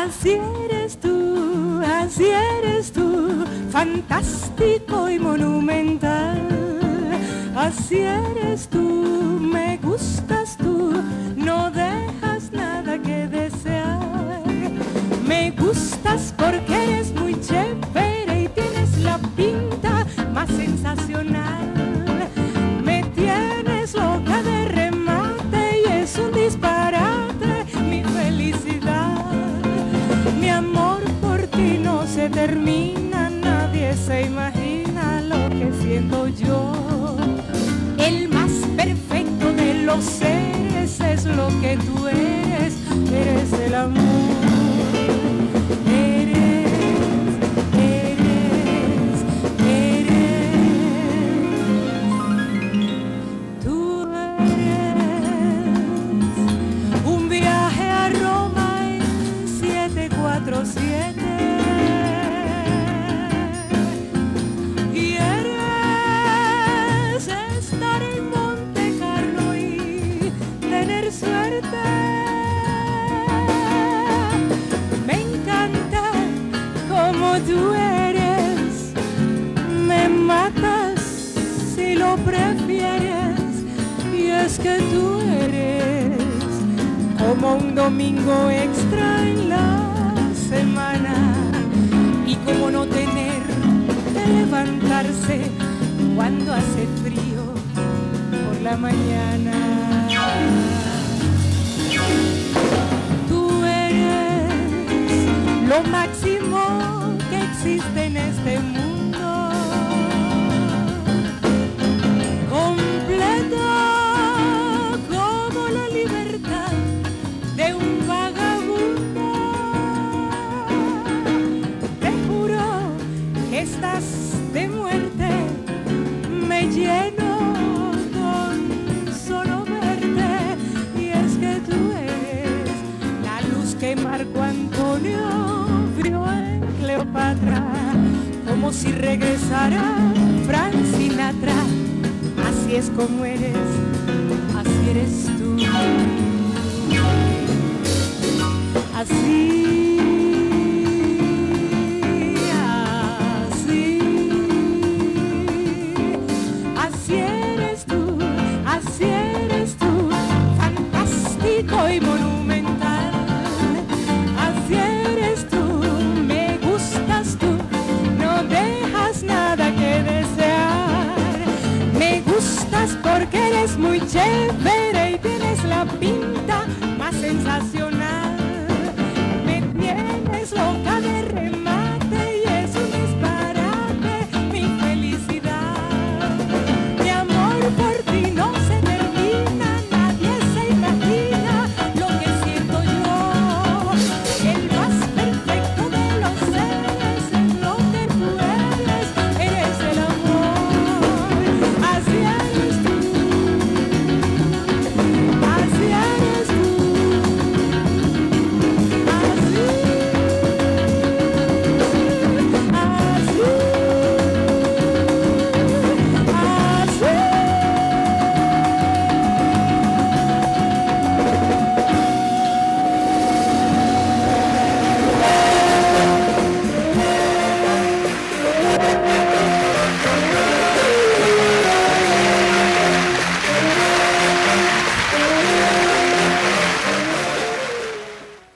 así eres tú, fantástico y monumental. Así eres tú, me gustas tú, no dejas nada que desear. Me gustas porque eres muy chévere y tienes la pinta más sensacional. Me tienes loca de remate y es un disparate mi felicidad. Mi amor por ti no se termina, nadie se imagina lo que siento yo. El más perfecto de los seres es lo que tú eres, eres el amor. Tú eres un viaje a Roma en 747. Y eres estar en Monte Carlo y tener suerte. Me encanta como tú eres, me matas si lo prefieres. Y es que tú eres como un domingo extra en la semana. Y como no tener que levantarse cuando hace frío por la mañana. Tú eres lo máximo que existe en este mundo, completo como la libertad de un vagabundo. Te juro que estás de muerte, me lleno con solo verte. Y es que tú eres la luz que Marco Antonio vio en Cleopatra, como si regresara Frank Sinatra. Así es como eres, así eres tú. Así eres tú, fantástico y monumental. Así eres tú, me gustas tú, no dejas nada que desear. Me gustas porque eres muy chévere